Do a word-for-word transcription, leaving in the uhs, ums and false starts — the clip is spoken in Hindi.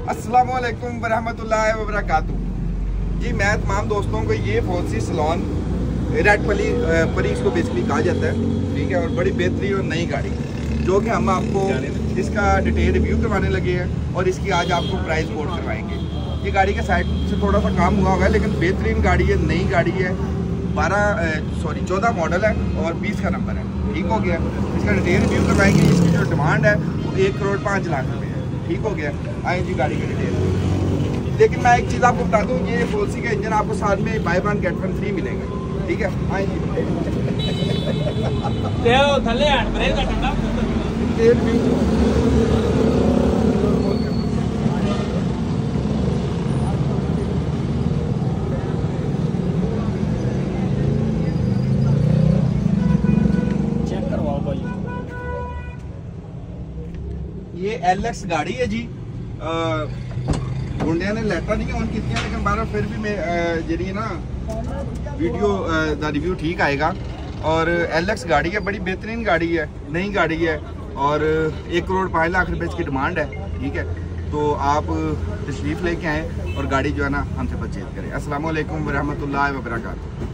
अस्सलामु अलैकुम वरहमतुल्लाहि वबरकातुहू। जी मैं तमाम दोस्तों को ये फॉल्सी सलोन रेड पली परी इसको बेसिकली कहा जाता है, ठीक है। और बड़ी बेहतरीन और नई गाड़ी जो कि हम आपको इसका डिटेल रिव्यू करवाने लगे हैं और इसकी आज आपको प्राइस कोड करवाएंगे। ये गाड़ी के साइड से थोड़ा सा काम हुआ हुआ है लेकिन बेहतरीन गाड़ी है, नई गाड़ी है। बारह सॉरी चौदह मॉडल है और बीस का नंबर है, ठीक हो गया। इसका डिटेल रिव्यू करवाएंगे। इसकी जो डिमांड है वो एक करोड़ पाँच लाख रुपये है, ठीक हो गया। आए जी गाड़ी की डिटेल। लेकिन मैं एक चीज़ आपको बता दूँ, ये फॉल्सी का इंजन आपको साथ में buy one get one free मिलेगा, ठीक है। आए जी ये एल एक्स गाड़ी है जी। गुंडिया ने लेटर नहीं ऑन की, लेकिन बार फिर भी मैं जी ना वीडियो दा रिव्यू ठीक आएगा। और एल एक्स गाड़ी है, बड़ी बेहतरीन गाड़ी है, नई गाड़ी है और एक करोड़ पाँच लाख रुपए इसकी डिमांड है, ठीक है। तो आप तशरीफ़ लेके आएँ और गाड़ी जो है ना हमसे बातचीत करें। अस्सलाम वालेकुम वरहमतुल्लाहि वबरकातुहू।